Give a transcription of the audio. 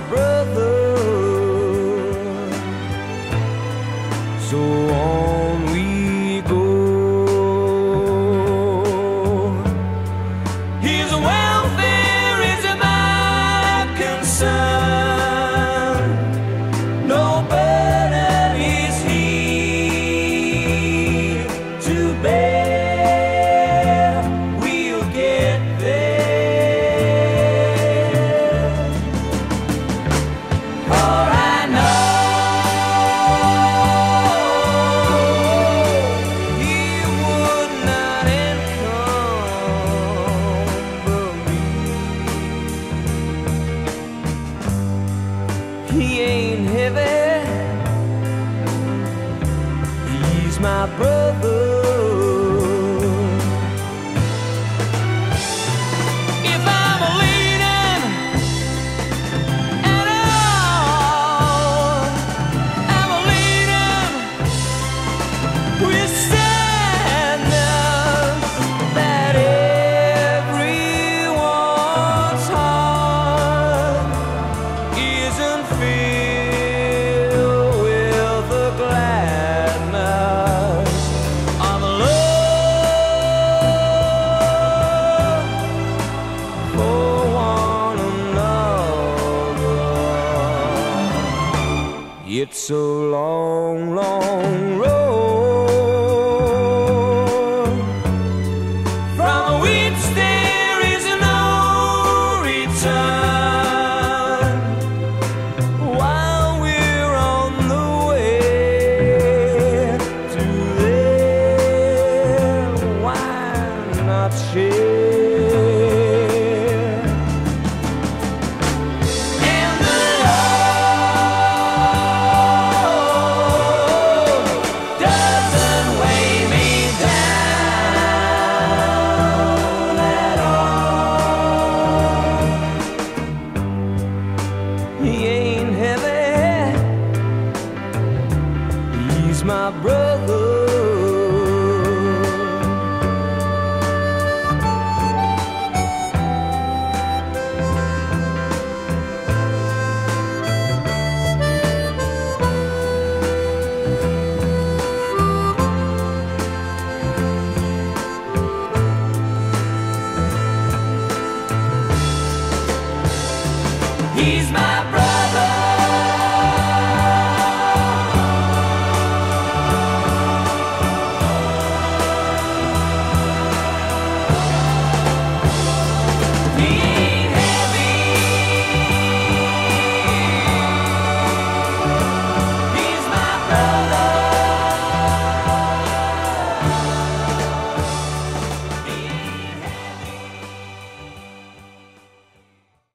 brother. So on we go. His welfare is my concern. No burden is he to bear. We'll get there. For I know he would not encumber me. He ain't heavy, he's my brother. If I'm leaning at all, I'm leaning with sadness that everyone's heart isn't filled with the gladness of love for one another. It's a long, long road from which there is no return. While we're on the way to there, why not share